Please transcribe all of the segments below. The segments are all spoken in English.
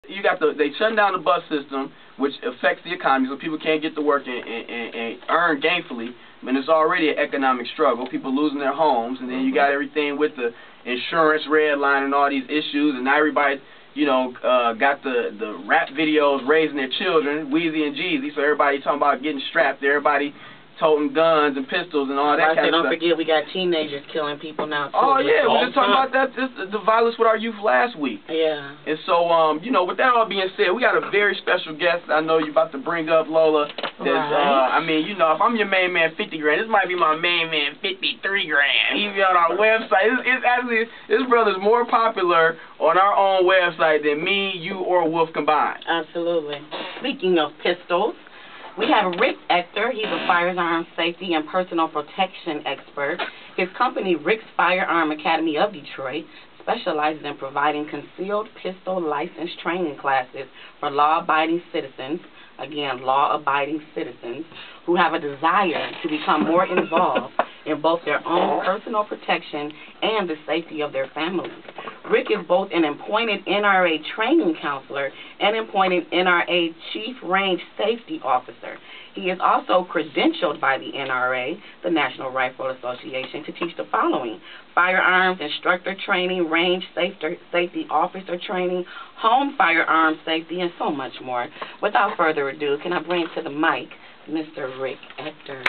You got they shutting down the bus system, which affects the economy, so people can't get to work and earn gainfully. I mean, it's already an economic struggle. People losing their homes, and then you got everything with the insurance red line and all these issues, and now everybody, you know, got the rap videos raising their children, Weezy and Jeezy, so everybody talking about getting strapped, everybody toting guns and pistols and all that kind of stuff. Don't forget, we got teenagers killing people now, too. Oh, yeah, we were just talking about that, the violence with our youth last week. Yeah. And so, you know, with that all being said, we got a very special guest I know you're about to bring up, Lola. That's, I mean, you know, if I'm your main man, 50 grand, this might be my main man, 53 grand. He's on our website. It's actually, this brother's more popular on our own website than me, you, or Wolf combined. Absolutely. Speaking of pistols, we have Rick Ector. He's a firearm safety and personal protection expert. His company, Rick's Firearm Academy of Detroit, specializes in providing concealed pistol license training classes for law-abiding citizens, again, law-abiding citizens, who have a desire to become more involved in both their own personal protection and the safety of their families. Rick is both an appointed NRA training counselor and appointed NRA Chief Range Safety Officer. He is also credentialed by the NRA, the National Rifle Association, to teach the following: firearms instructor training, range safety officer training, home firearm safety, and so much more. Without further ado, can I bring to the mic Mr. Rick Ector?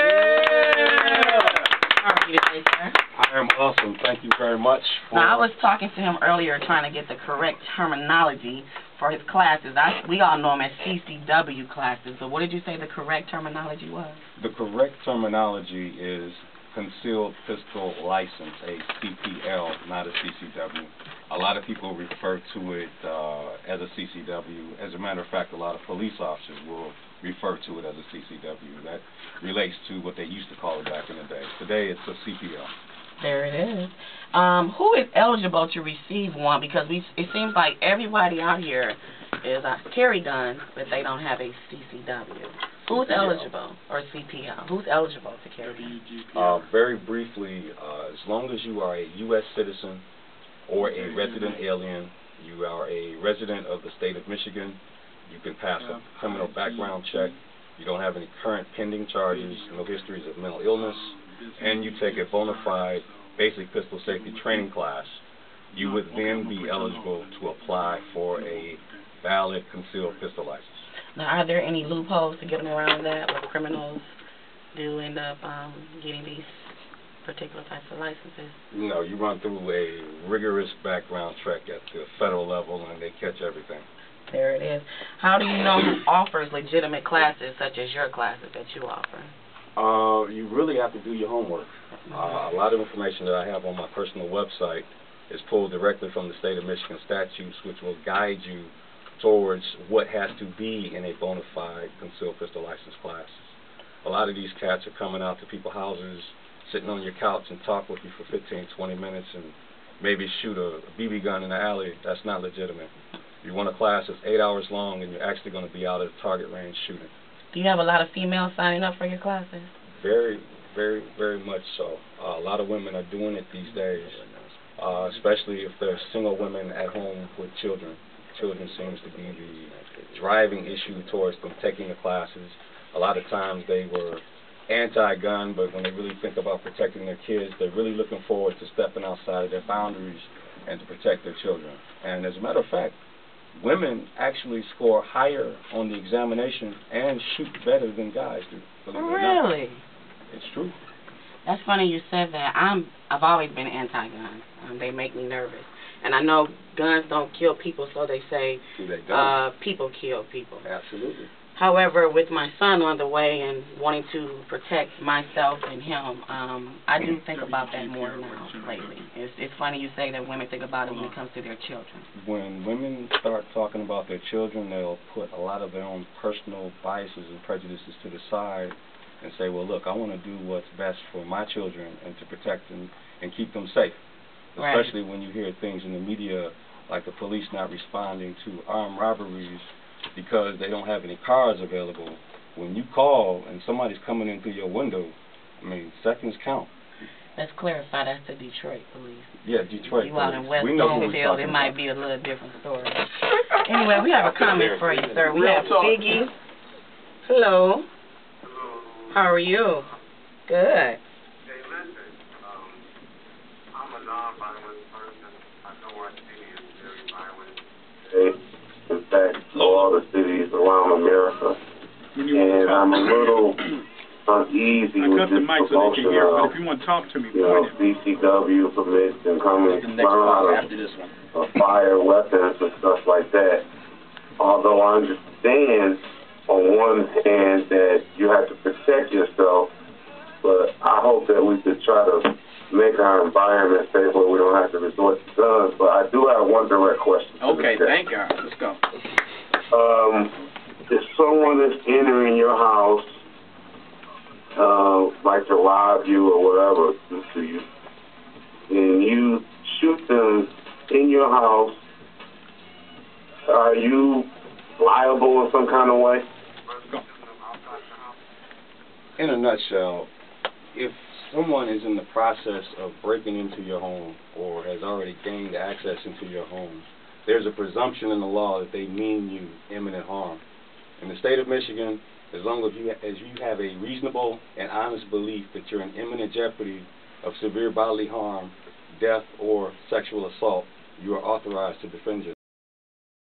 Yeah! How are you today, sir? I am awesome. Thank you very much. Now, I was talking to him earlier trying to get the correct terminology for his classes. We all know him as CCW classes, but what did you say the correct terminology was? The correct terminology is Concealed Pistol License, a CPL, not a CCW. A lot of people refer to it as a CCW. As a matter of fact, a lot of police officers will refer to it as a CCW. That relates to what they used to call it back in the day. Today, it's a CPL. There it is. Who is eligible to receive one? Because it seems like everybody out here is carry guns, but they don't have a CCW. Who's eligible, or CPL? Who's eligible to carry guns? Very briefly, as long as you are a U.S. citizen or a resident alien, you are a resident of the state of Michigan, you can pass a criminal background check, you don't have any current pending charges, no histories of mental illness, and you take a bona fide basic pistol safety training class, you would then be eligible to apply for a valid concealed pistol license. Now, are there any loopholes to getting around that where criminals do end up getting these particular types of licenses? No, you run through a rigorous background check at the federal level, and they catch everything. There it is. How do you know who offers legitimate classes such as your classes that you offer? You really have to do your homework. A lot of information that I have on my personal website is pulled directly from the state of Michigan statutes, which will guide you towards what has to be in a bona fide concealed pistol license class. A lot of these cats are coming out to people's houses, sitting on your couch and talk with you for 15, 20 minutes and maybe shoot a BB gun in the alley. That's not legitimate. You want a class that's 8 hours long and you're actually going to be out at the target range shooting. Do you have a lot of females signing up for your classes? Very, very, very much so. A lot of women are doing it these days, especially if they're single women at home with children. Children seems to be the driving issue towards them taking the classes. A lot of times they were anti-gun, but when they really think about protecting their kids, they're really looking forward to stepping outside of their boundaries and to protect their children. And as a matter of fact, women actually score higher on the examination and shoot better than guys do. Really? It's true. That's funny you said that. I've always been anti-gun. They make me nervous. And I know guns don't kill people, so they say people kill people. Absolutely. However, with my son on the way and wanting to protect myself and him, I do think about that more now lately. It's funny you say that women think about it when it comes to their children. When women start talking about their children, they'll put a lot of their own personal biases and prejudices to the side and say, well, look, I want to do what's best for my children and to protect them and keep them safe. Especially when you hear things in the media like the police not responding to armed robberies because they don't have any cars available. When you call and somebody's coming in through your window, I mean, seconds count. Let's clarify, that's the Detroit police. Yeah, Detroit police. You out in West Bloomfield, it might be a little different story. Anyway, we have a comment for you, sir. We have Biggie. Hello. How are you? Good. Hey, listen, I'm a non-violent person. I know our city is very violent. In fact, all the cities around America. And I'm a little uneasy with this promotion of, if you want to talk to me, CCW permits and coming to learn how to fire weapons and stuff like that. Although I understand on one hand that you have to protect yourself, but I hope that we could try to make our environment safe where we don't have to resort to guns. But I do have one direct question. Okay, thank you. Let's go. If someone is entering your house, like to rob you or whatever to you, and you shoot them in your house, are you liable in some kind of way? In a nutshell, if someone is in the process of breaking into your home or has already gained access into your home, there's a presumption in the law that they mean you imminent harm. In the state of Michigan, as long as you have a reasonable and honest belief that you're in imminent jeopardy of severe bodily harm, death, or sexual assault, you are authorized to defend yourself.